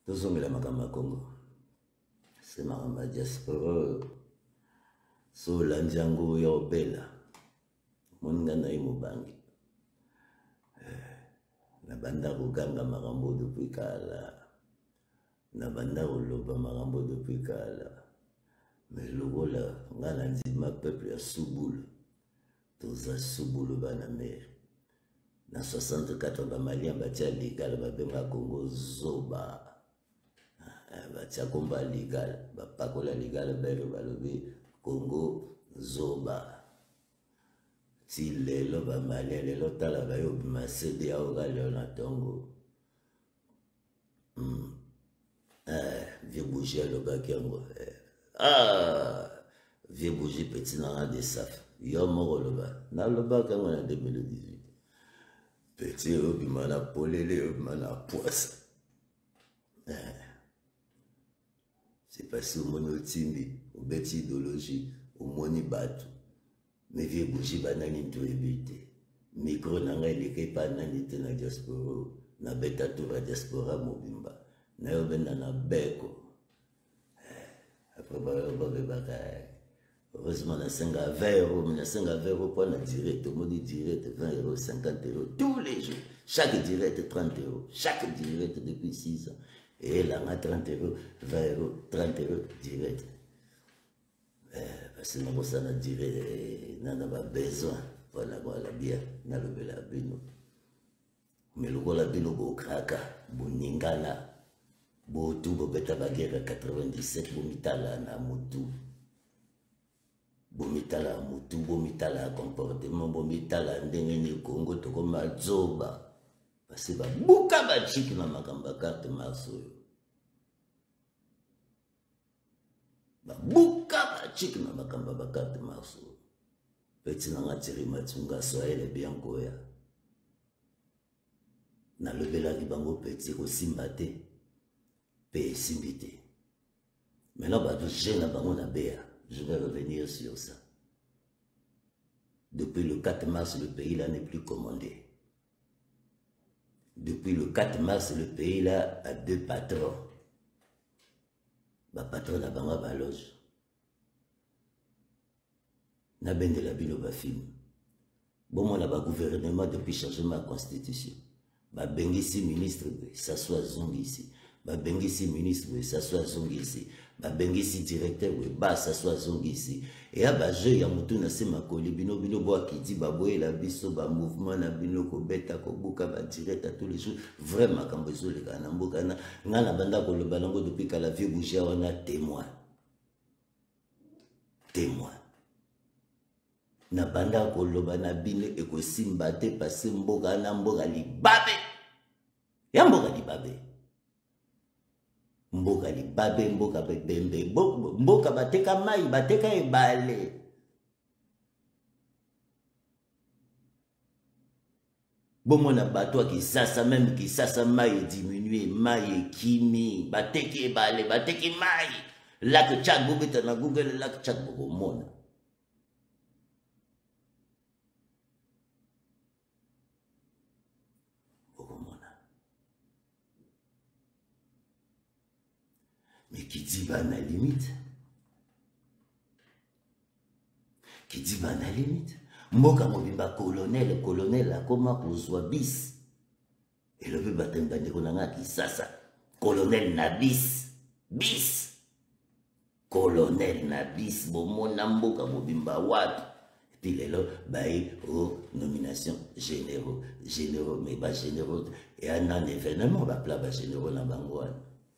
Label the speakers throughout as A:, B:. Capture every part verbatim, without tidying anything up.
A: tozongela makambo ya Congo se makambo ya diaspora so olandi yango ya obela moninga na ye mobangi na banda koganga makambo depuis kala na banda koloba makambo depuis kala mais lokola nga na ndima peuple ya subulu toza subulu bana mere na soixante-quatre bamalien batia legal babenga Congo zoba batia komba legal bapakola legal bere balobi Congo zoba ti lelo bamalien lelo tala bayobima sede ya oka lelo na tongo vieux bougie alobaki yango ah vieux bougie petit nanga de saf yo moko loba nalobaki yango na deux mille dix-huit petit obima na polele obima na poisse c'est parce que omoni otimbi obeti idéologie omoni bato mais vieux bougie banani toyebi te micro na ngai eleka epa nani te na diaspora na beta tour ya diaspora mobimba nayobenda na beko après babebaka heureusement nasenga vingt euros mais nasenga vingt euros mpo na direct omoni direct vingt euros cinquante euros tous les jours chaque direct trente euros chaque direct depuis six ans et là trente euros vingt euros trente euros direct parce que nakosana direct nana babesoin mpona koala bien nalobela bino mais lokola bino bokraka boningana botu bobeta baguerre ya quatre-vingt-dix-sept bomitala na mutu bomitala ya mutu bomitala ya comportement bomitala ndenge ni Congo tokoma zoba parce babuka bachiki na makambo ya carte mars oyo babuka bachiki na makambo ya carte mars oyo peti nanga tiri matsunga soyele bien koya nalobelaki bango peti kosimba te mpe esimbi te maintenant bato jeune bango na bea je vais revenir sur ça depuis le quatre mars le pays là n'est plus commandé depuis le quatre mars le pays là a deux patrons bapatron na bango baloge nabendela bino bafilme bomona bagouvernement depuis changement ya constitution babengisi ministre s'assoit zongi ici babengisi ministre s'assoit zongi ici babengisi directeur ba s'assoit zongi ici et a baje ya mutu na se makoli bino bino boa kidi baboyela biso ba mouvement na bino ko beta ko buka ba direct à tous les jours vraiment quand besoin le kana mboka na ngana banda ko le balongo depuis kala vieux bouger on a témoin témoin na banda ko loba na bino e ko simba te parce mboka na mboka libabe ya mboka libabe mboka libabe mboka bembe mboka bateka mai bateka ebale bomona bato ki sasa même ki sasa mai diminuer mai kimi bateki ebale bateki mai lac Tchad bobeta na Google lac Tchad bomona mais qui dit bah na limite qui dit bah na limite mboka mobimba colonel colonel akoma kozwa bis et le peu batemba ndeko nanga kisasa colonel na bis bis colonel na bis bomona mboka mobimba wapi et puis lelo baye au nomination généraux généraux mais ba généraux et un événement ba pla ba généraux na bangwana.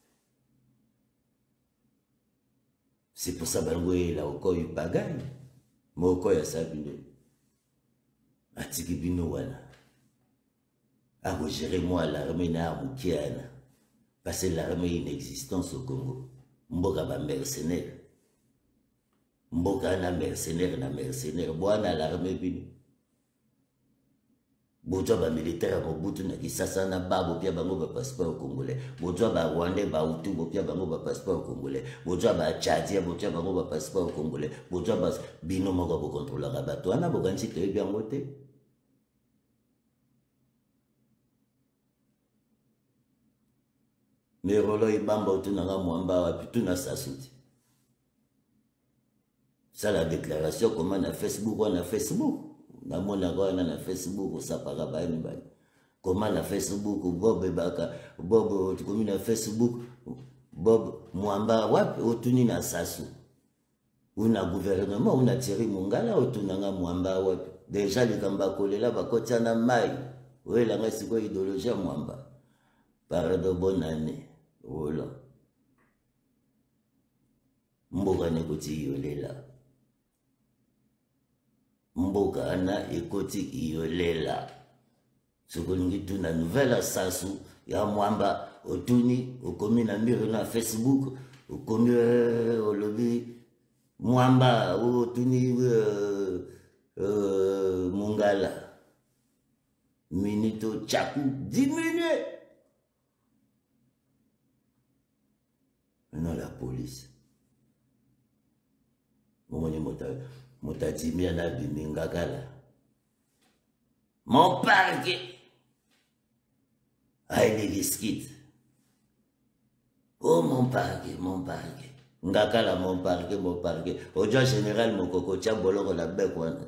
A: C'est pour ça que la oko yu bagay, mo oko ya sabino. Atiki bino wana. A gérer moi l'armée na mukiana. Parce que l'armée inexistence au Congo. Mboka ba mercenaire. Mboka na mercenaire na mercenaire. Boana l'armée bino. Bojwa ba militaire ko butu na kisasa na babo pia bango ba passeport congolais. Bojwa ba rwandais ba utu bo pia bango ba passeport congolais. Bojwa ba tchadien bo pia bango ba passeport congolais. Bojwa ba bino moko bo contrôler bato ana bo kanchi te bien moté. Mais Rolo Ibamba otunanga mwamba wapi tuna sasuti. Ça la déclaration comment na Facebook on a Facebook. Na mona kwa na Facebook ça para ba ni ba. Comment na Facebook Bob Baka Bob tu na Facebook Bob mwamba wapi otuni na sasu. Una gouvernement una Thierry Mongala otunanga mwamba wapi. Déjà les kamba kolela bakotia na mai. Oui la ngasi ko idéologie mwamba. Pardon bonne année. Voilà. Mboka nekoti yolela. Mboka ana ekoti yolela. Sokolingi tuna nouvelle sasu ya mwamba otuni okomi na mbiro na Facebook okomi olobi mwamba otuni uh, uh, Mongala minito chaku diminue. Maintenant la police. Momoni mota mota timia na bimingakala. Mon parquet. Aïe les skits. Oh mon parquet, mon parquet. Ngakala mon parquet, mon parquet. Ojo général mon coco tia boloko la bec wana.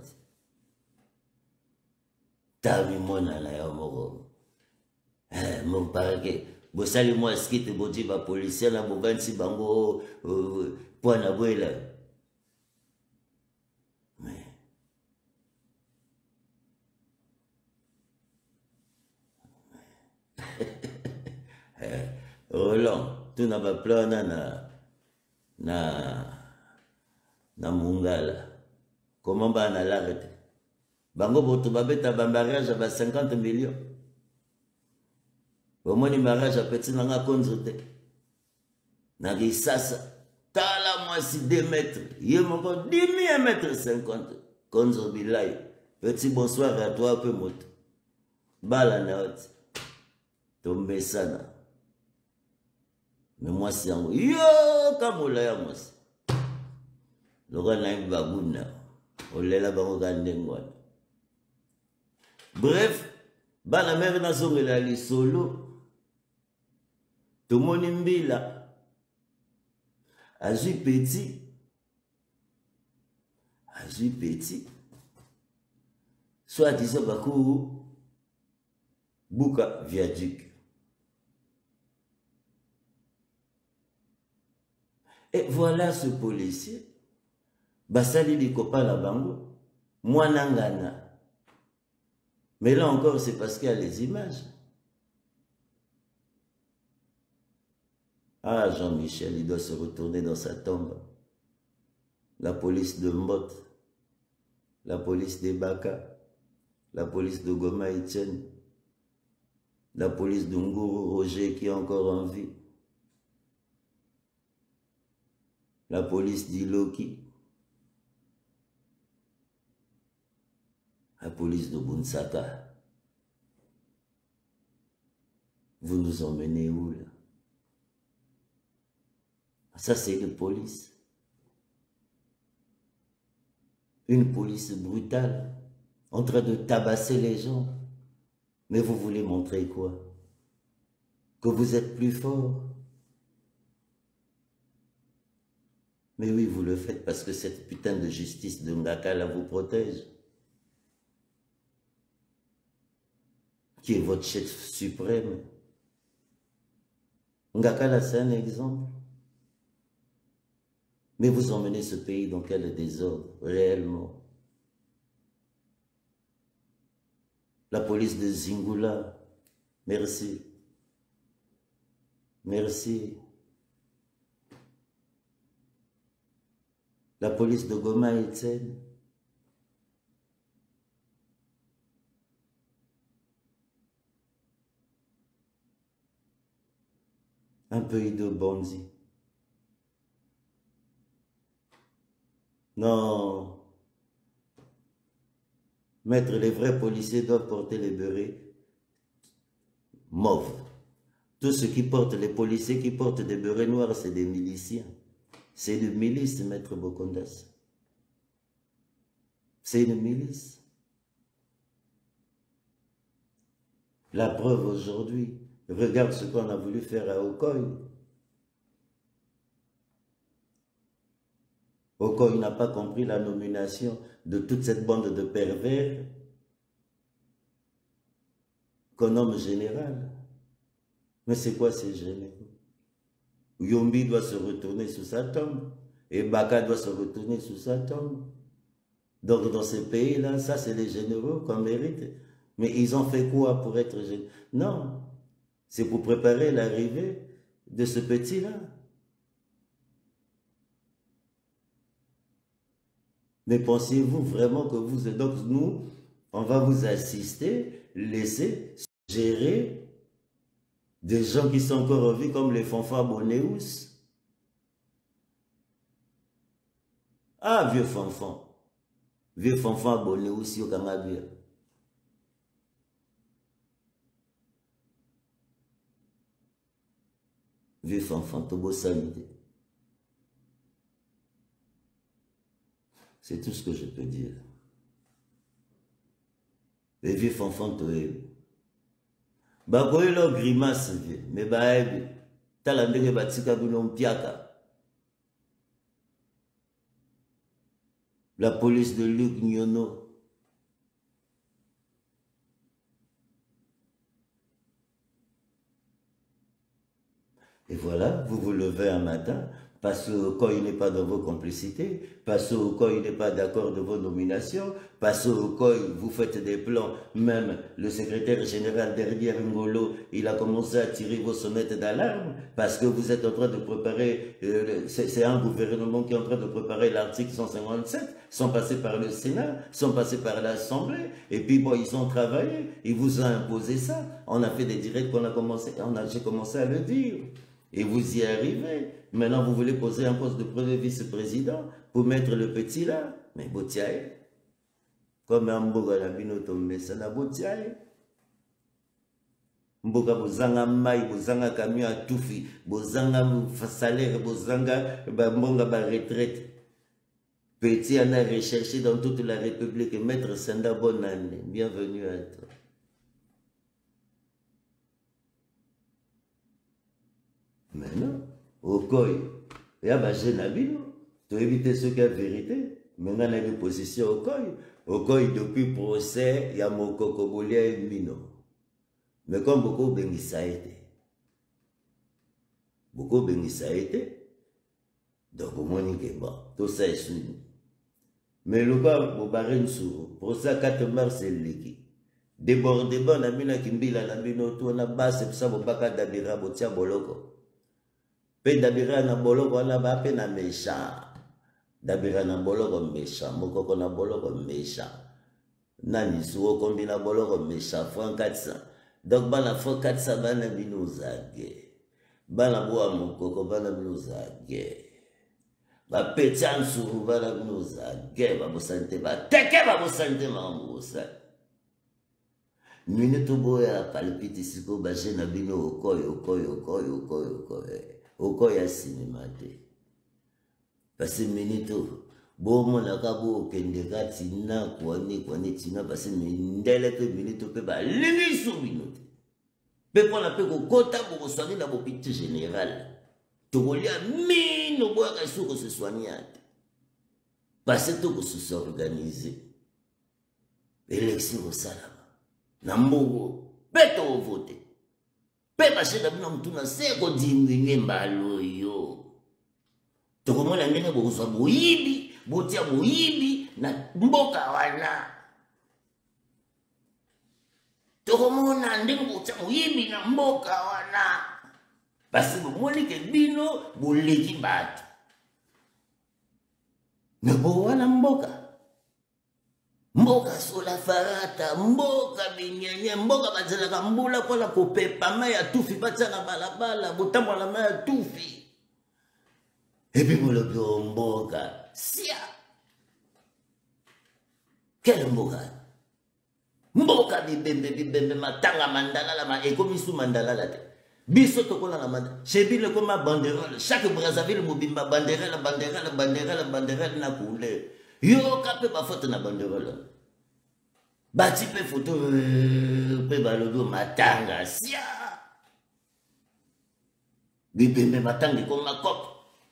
A: Tami mona na yo moko. Eh mon parquet. Bosali moi skit bodi ba policier na bobansi bango po na boela. Mais Roland, tu n'as pas plein na na na Mongala. Comment ba na l'arrêter? Bango boto babeta bambarage ba cinquante millions. Au moins, le mariage a petit nanga konzote. Nagi sasa. Tala moi si deux mètres. Yé mon kon dix mille mètres cinquante. Konzo bilay. Petit bonsoir à toi, peu moto. Bala naot. Tombe sana. Mais moi si yango. Yo kamola ya moi si. Loga na yi baguna. Olela bango kandengwana. Bref. Bala mère na zongela li solo. Tout le monde mbila. Agi petit. Agi petit. Soit disant bakou. Bouka viaduc. Et voilà ce policier. Basali li copain la bango. Moi nangana. Mais là encore, c'est parce qu'il y a les images. Ah, Jean-Michel, il doit se retourner dans sa tombe. La police de Mbot, la police des Baka, la police de Goma Etienne, la police de Nguru Roger qui est encore en vie, la police d'Iloki, la police de Bunsaka. Vous nous emmenez où là? Ça c'est une police. Une police brutale, en train de tabasser les gens. Mais vous voulez montrer quoi? Que vous êtes plus fort. Mais oui, vous le faites parce que cette putain de justice de Ngakala vous protège. Qui est votre chef suprême. Ngakala, c'est un exemple. Mais vous emmenez ce pays dans quel désordre, réellement? La police de Zingula, merci. Merci. La police de Goma Etienne. Un pays de bandits. Non. Maître, les vrais policiers doivent porter les berets mauves. Tous ceux qui portent, les policiers qui portent des berets noirs, c'est des miliciens. C'est une milice, Maître Bokondas. C'est une milice. La preuve aujourd'hui, Regarde ce qu'on a voulu faire à Okoye. Okoye n'a pas compris la nomination de toute cette bande de pervers qu'on nomme général. Mais c'est quoi ces généraux? Yombi doit se retourner sous sa tombe. Et Baka doit se retourner sous sa tombe. Donc dans ces pays-là, ça c'est les généraux qu'on mérite. Mais ils ont fait quoi pour être généraux? Non, c'est pour préparer l'arrivée de ce petit-là. Mais pensez-vous vraiment que vous... Donc nous, on va vous assister, laisser gérer des gens qui sont encore en vie comme les fanfans Bonéus. Ah, vieux fanfan. Vieux fanfan Bonéus, yo kangabia. Vieux fanfan, tobo sanité. C'est tout ce que je peux dire. Les vieux fanfan, toé. Ba koye lo grimace vie, mais ba ebi tala ndenge batika bino mpiaka. La police de Luc Nyono. Et voilà, vous vous levez un matin, parce que quand il n'est pas dans vos complicités, parce que quand il n'est pas d'accord de vos nominations, parce que quand vous faites des plans, même le secrétaire général derrière Ngolo, il a commencé à tirer vos sonnettes d'alarme, parce que vous êtes en train de préparer, euh, c'est un gouvernement qui est en train de préparer l'article cent cinquante-sept, sont passés par le Sénat, sont passés par l'Assemblée, et puis bon, ils ont travaillé, ils vous ont imposé ça, on a fait des directs qu'on a commencé, on a, j'ai commencé à le dire. Et vous y arrivez. Maintenant, vous voulez poser un poste de premier vice-président pour mettre le petit là. Mais Botiaï, comme un mboga na bino tombe ça na Botiaï. Mboga bozanga mai, bozanga camion à toufi, bozanga salaire, bozanga mbonga ba retraite. Petit en a recherché dans toute la République. Maître Senda, bonne année. Bienvenue à toi. Maintenant, au Okoye, il y a des gens pour éviter ce qui est vérité. Maintenant, il y a une position au Okoye. Okoye, depuis le procès, il y a Moko Kobolia et Mino. Mais comme beaucoup béni ça a été. Beaucoup béni ça a été. Donc, au moins, il y a bon. Tout ça est suivi. Mais le cas, au barren sur procès quatre mars, c'est l'équipe. Débordement, na mina kimbila, na bino, tout, na bas, c'est ça, au baka dabira, botia boloko. Pe dabira na boloko na ba pe na méchant. Dabira na boloko méchant, moko na boloko méchant. Nani suo kombi na boloko méchant, franc quatre cents. Donc bana franc quatre cents bana bino zage. Bana boa moko bana bino zage. Ba petan suru bana bino zage, ba bosante ba teke ba bosante ma mbosa. Minute boya palpite siko ba jena bino okoyo okoyo okoyo okoyo okoyo. Okoya cinéma te. Parce que minito, bon mon akabo kendeka tina kwani kwani tina parce que mindele pe minito pe ba limi su minute. Pe pour la pe ko kota bo soigner la hôpital général. To volia mino bo ka su ko se soigner. Parce que to ko se organiser. Élection au salama. Nambo pe to voter. Pe bache da bino mtuna seko diminuer mbalo yo. Toko mwana ngene bozwa boyibi, botia boyibi na mboka wana. Toko mwana ndenge botia boyibi na mboka wana. Parce que mwani ke bino boleki bato. Me bo wana mboka. Mboka sola farata, mboka binyanya, mboka bazela mbula kwa la kopepa ma ya tufi batana balabala, botambo la ma ya tufi. Et puis pour le mboka, sia. Quel mboka? Mboka bibembe bibembe matanga mandala la ma ekomisu mandala la te. Biso tokola la mandala. Chebi le koma banderole, chaque Brazzaville mobimba banderole, banderole, banderole, banderole na couleur. Yo kape ba foto na banderole. Bati pe photo pe balodo matanga sia. bibembe matanga comme ma cop.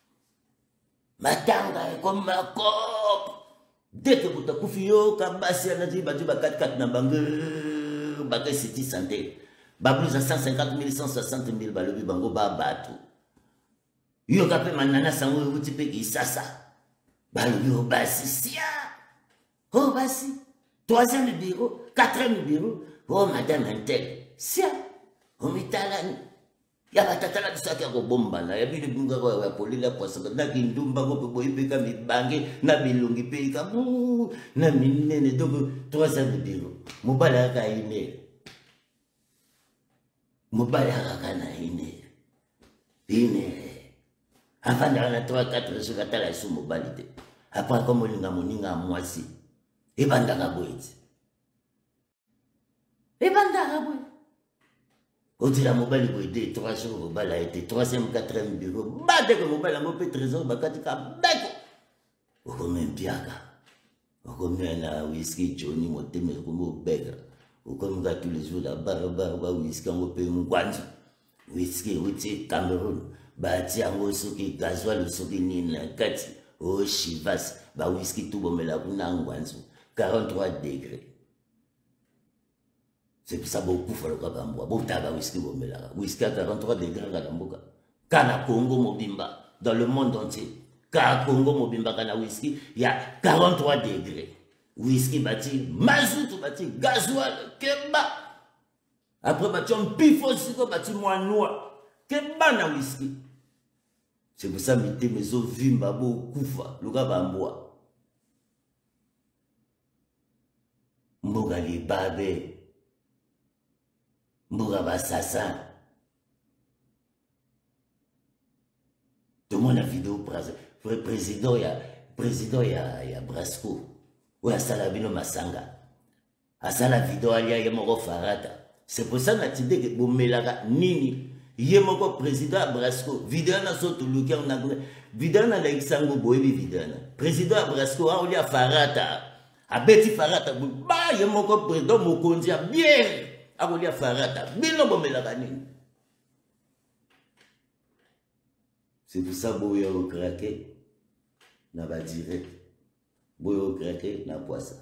A: Matanga comme ma cop. Dès que vous avez fait yo, kabasi anadi badi ba quatre quatre na bangue, bagay city santé. Ba plus à cent cinquante mille, cent soixante mille balobi bango ba batu. Yo kapé manana sango wuti pe ki sasa. Balobi o basi sia. Oh basi. Troisième bureau, quatrième bureau. Oh madame Intel. Sia. O mitalani. Ya batatala bisaki ya bomba na ya bili bunga kwa ya polila kwa sababu na kindumba ko pe boyipe ka mibange na bilungi pe ka bu na minene donc trois ans de bureau mobala ka ine mobala ka na ine ine avant na trois quatre jours katala su mobilité après comme linga moninga mwasi e banda ka boyiti e banda ka boyiti. Au dit la mobile pour aider trois jours, mobile a été troisième, quatrième bureau. Bah, dès que mobile a monté trésor, bah, quand il a bête. Au comme piaga. Au comme un whisky, Johnny, mon thème, comme au bègre. Au comme gars tous les jours, la barre, barre, whisky, on peut me guanzu. Whisky, whisky, Cameroun. Bah, tiens, on souki, gasoil, souki, nina, kati. Oh, chivas. Bah, whisky, tout bon, mais la bouna, on guanzu. quarante-trois degrés. C'est pour ça que beaucoup faut le faire. Beaucoup de whisky whisky à quarante-trois degrés à Lamboka. Kana Congo Mobimba dans le monde entier. Kana Congo Mobimba kana whisky, il y a quarante-trois degrés. Whisky bâti, mazout bâti, gasoil, kemba. Après bâti on pifo siko bâti moi noir. Kemba na whisky. C'est pour ça que mes os vimba bo kufa, luka bamboa. Mboga li babe. Mboga basasa. Tout le monde a vidéo président, il y a président, il y a, il y a Brasco. Ou à Salabino Masanga. À Sala vidéo, il y a Yemoko Farata. C'est pour ça que tu dis que Boumelaga Nini, Yemoko président à Brasco. Vidéo na soto lukia on a vidéo na l'exango boebi vidéo na. Président à Brasco, on y a Farata. A Betty Farata, bah Yemoko président Mokonzi a bien. Akolia farata bino bomela kanini. C'est pour ça boya au craquer na ba direct boya au craquer na poisa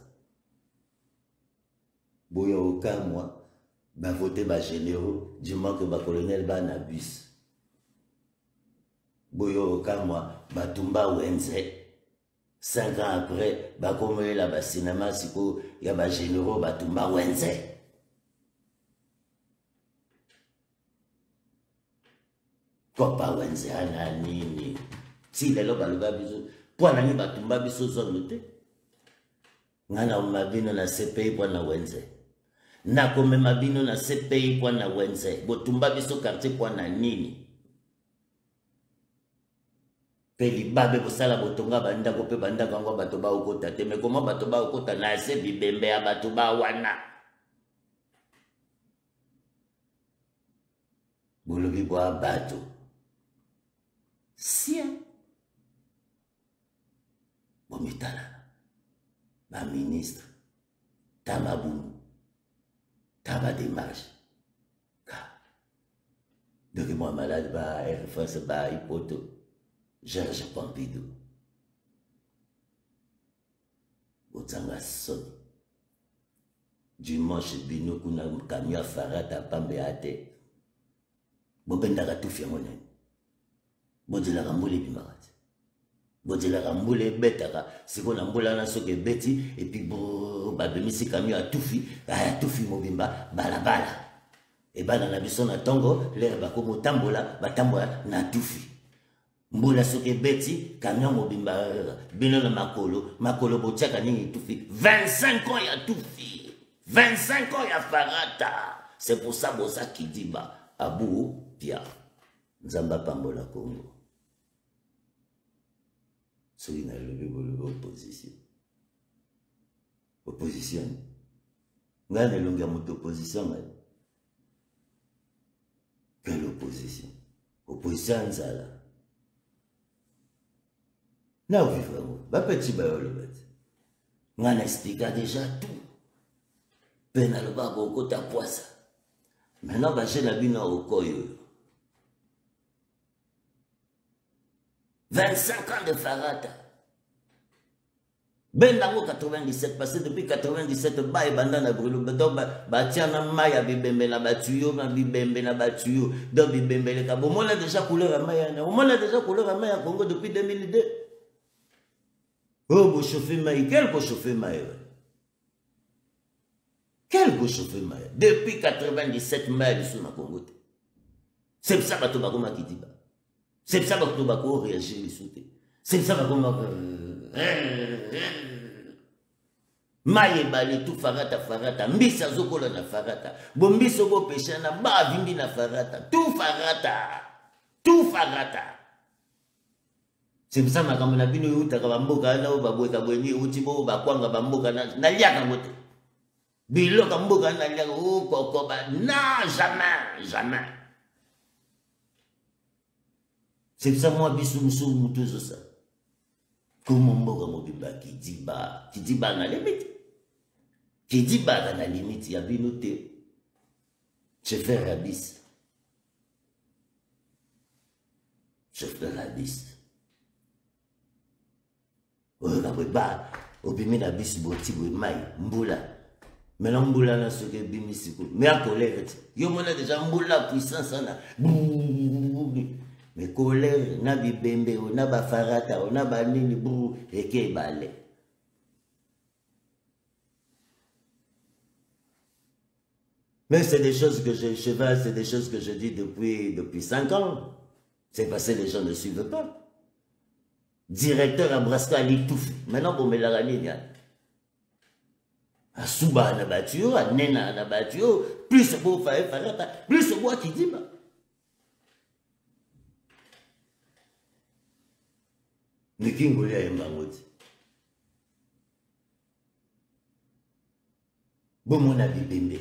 A: boya au cas moi ba voter ba généraux du manque que ba colonel ba na bus boya au cas moi ba tumba wenze cinq ans après ba komela la ba cinéma siko ya ba généraux ba tumba wenze. Kopa wenze ana nini si lelo baluba biso po nani batumba biso zone te ngana mabino na C P I po na wenze na kome mabino na C P I po na wenze botumba biso quartier po na nini peli babe bosala botonga banda ko pe banda kango bato ba okota te me koma bato ba okota na se bibembe ya bato ba wana bolobi bo bato. Si Bomitala, ma ministre, Tamabou, Taba démarche. Donc moi malade, bah, Air France, bah, Hippoto, Georges Pompidou. Botanga son. Dimanche, bino kuna kamia farata pambe ate. Bobenda tout fiamonen. Bodila ramboule bimarati. Bodila ramboule betaka. C'est qu'on a mboula na soke beti. Et puis bo babemisi kamio a tufi. A tufi mobimba balabala. Et ben dans la biso na tongo. L'air bako motambola. Batambola na tufi. Mboula soke beti. Kamio mobimba. Bino na makolo. Makolo botiaka nini tufi. vingt-cinq ans ya tufi. vingt-cinq ans ya farata. C'est pour ça bosa kidiba. Abou Pia. Nzamba Pambola Congo. Soki na levé boloba opposition. Opposition. Nga ne longa moto opposition ngai. Quelle opposition? Opposition nzala. Na vivre ngo. Ba petit ba yolo bati. Nga na expliquer déjà tout. Pena le ba boko ta poisa. Maintenant ba jeune abina okoyo. vingt-cinq ans de Farata. Ben dango quatre-vingt-dix-sept, parce que depuis quatre-vingt-dix-sept, ba et bandana brûle, donc ba tiana maya bibembe na batuyo, na bibembe na batuyo, donc bibembe le cabo. On a déjà couleur à maya, on a déjà couleur à maya Congo depuis deux mille deux. Oh, vous chauffez maï, quel vous chauffez maï? Quel vous chauffez maï? Depuis quatre-vingt-dix-sept maï, sur ma Congo. C'est ça que tu vas comme qui dit. C'est ça que tu vas réagir les sauter. C'est ça que tu vas maye bale tout farata farata mbisa zokola na farata bombiso bo pesha na ba vindi na farata tout farata tout farata. C'est ça ma kamona bino yuta ka bamboka na babweka bwenyi uti bo bakwanga bamboka na na liaka ngote bilo ka mboka na liaka o koko ba na jamais jamais. C'est ça moi bisu musu mutu ça. Comment mboka mobimba qui dit ba qui dit ba na limite qui dit ba na limite ya binoté je fais rabis je fais rabis oh la ba obimi na bis boti bo mai mbula mais mbula na ce que bimisiko mais à colère yo mona déjà mbula puissance na mais colère, na bibembe, na ba farata, na ba nini bou, et ke balé. Mais c'est des choses que je cheval, c'est des choses que je dis depuis, depuis cinq ans. C'est parce que les gens ne suivent pas. Directeur à Brasca, il tout. Maintenant, pour me la ramener, à Souba, na battu, à Nena, na battu, plus beau faire farata, plus beau qui dit, bah. Nikingolia Mbangoti. Bon, mon avis, bébé.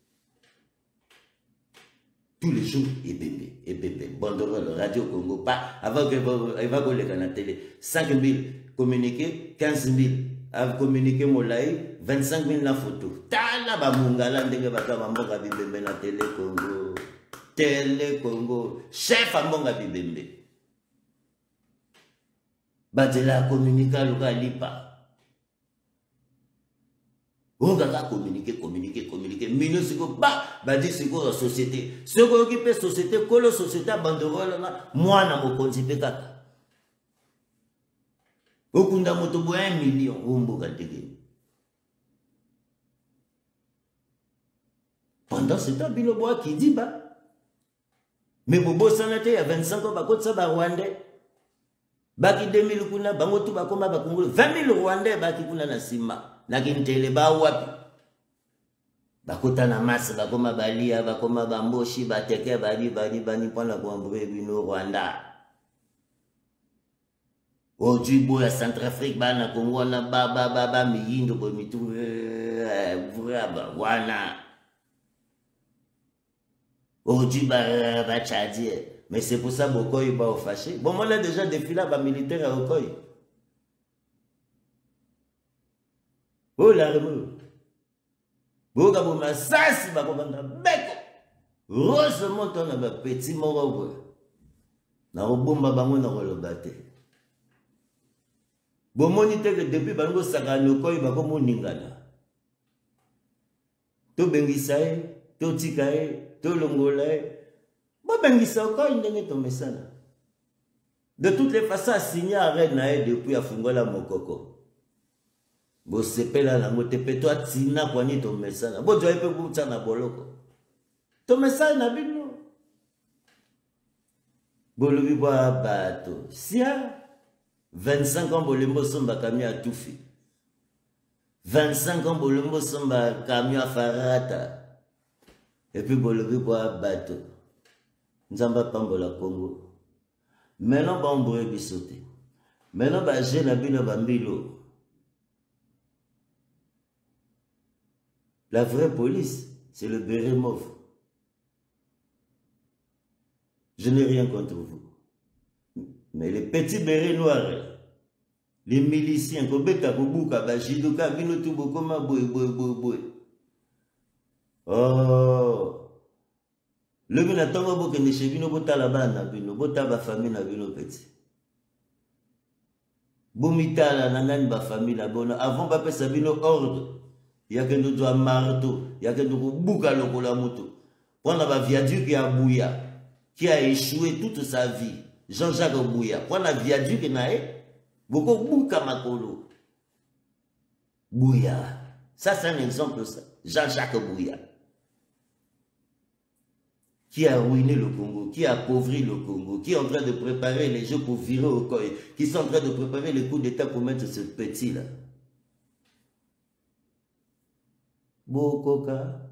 A: Tous les jours, et bébé, et bébé. Banderole, Radio Congo, pas avant que il va coller à la télé. cinq mille communiqués, quinze mille à communiquer Molaï, vingt-cinq mille la photo. Tala Bamungala, ndenge baka Mboka Bibembe na Télé Congo. Télé Congo. Chef à Mbonga Bibembe. Badela communiquer local lipa. On va communiquer, communiquer, communiquer. Mino siko ba, badi siko la société. Ce qui occupe la société, que la société banderole là, moi na mo konzipe kaka. Okunda motobo un million, umbo katege. Pendant ce temps, Biloboa qui dit ba. Mais Bobo Sanate, il y a vingt-cinq ans, bakot sa ba Rwandais. Baki deux mille kuna bango tu bakoma bakungulu vingt mille Rwandais baki kuna na sima lakini tele ba wapi bakota na masa bakoma balia bakoma bamboshi bateke bali bali bani pona kuambure bino Rwanda ojibo ya Centrafrique bana Congo na baba baba miyindo bo mitu vraba wana ojiba ba Tchadien. Mais c'est pour ça que Bokoy va au fâché. Bon, on a déjà défilé à militaire à Bokoy. Oh, l'arme. Boka ma sasi ba komanda beko. Heureusement on a un petit moro. Na obomba bango na kolobate. Bon monite que depuis bango sakano koy ba ko moningana. To bengisae, to tikae, to longolae. De toutes les façons, signé à Renae depuis à Fungola Mokoko. Bo sepela na mote petwa tina kwani to mesana. Bo joye pe buta na boloko. To mesana na bino. Bo lobi ba bato. Sia vingt-cinq ans bolembo somba kamia à Toufi. vingt-cinq ans bolembo somba kamia Farata. Et puis bo lobi ba bato. Nzamba pambola Congo. Maintenant, on va bisoter. Maintenant, on j'ai na bino bambilo. La vraie police, c'est le béret mauve. Je n'ai rien contre vous. Mais les petits bérets noirs, les miliciens, Kobeka, Kobuka, Bajidoka, Binotu, Bokoma, Boy, Boy, Boy, Boy. Oh! Le bina tongo boke ne chebino bota la bana bino bota ba famille na bino petit. Bomitala nanani ba famille na bona avant ba pesa bino ordre. Ya que nous doit marteau, ya que nous bouka lokola moto. On a ba viaduc ya Bouya qui a échoué toute sa vie. Jean-Jacques Bouya. On a viaduc na e boko bouka makolo. Bouya. Ça c'est un exemple ça. Jean-Jacques Bouya. Qui a ruiné le Congo, qui a appauvri le Congo, qui est en train de préparer les jeux pour virer au coin, qui sont en train de préparer les coups d'État pour mettre ce petit-là. Bokoka.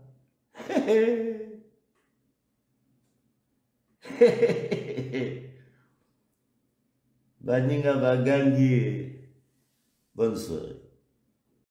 A: Baninga bagangi. Bonne soirée.